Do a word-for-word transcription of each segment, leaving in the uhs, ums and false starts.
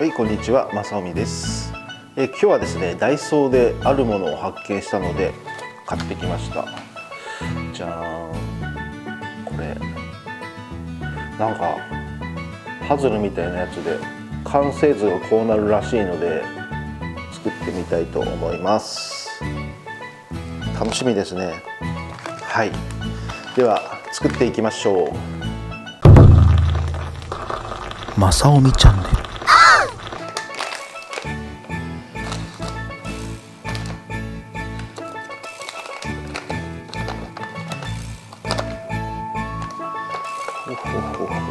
はい、こんにちは、まさおみです。え今日はですね、ダイソーであるものを発見したので買ってきました。じゃーん、これなんかパズルみたいなやつで完成図がこうなるらしいので作ってみたいと思います。楽しみですね。はい、では作っていきましょう。まさおみチャンネル。ほほほほ。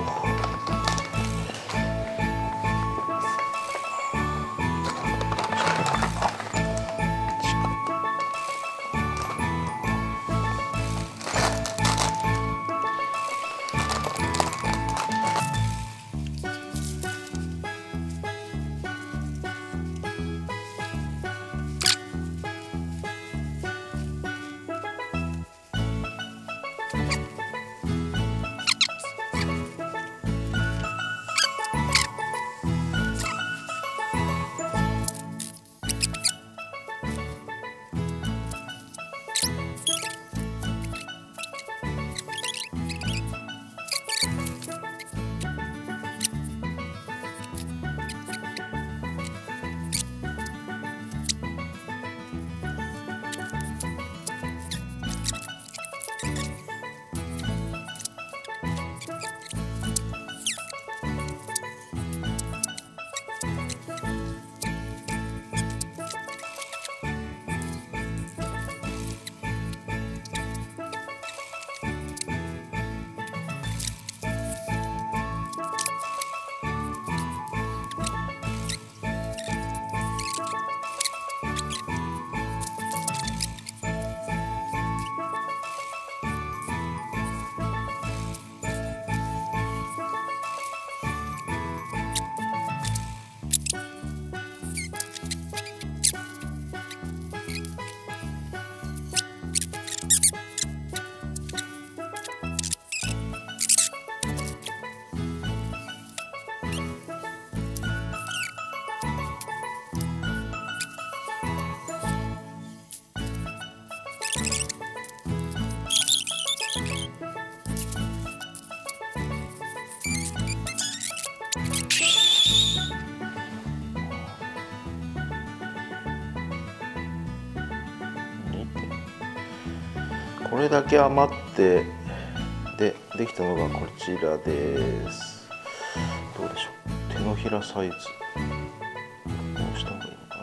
これだけ余ってでできたのがこちらです。どうでしょう、手のひらサイズ。どうした方がいいのか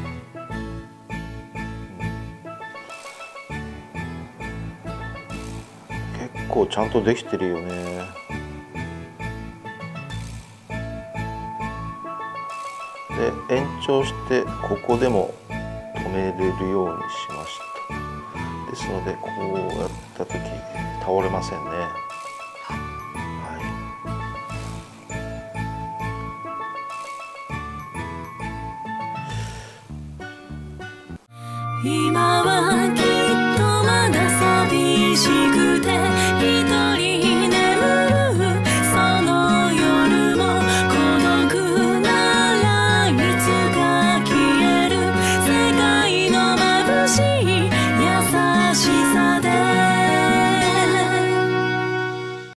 な。結構ちゃんとできてるよね。で延長してここでも止めれるようにしました。ですのでこうやった時倒れませんね。はい、 今はきっとまだ寂しくて一人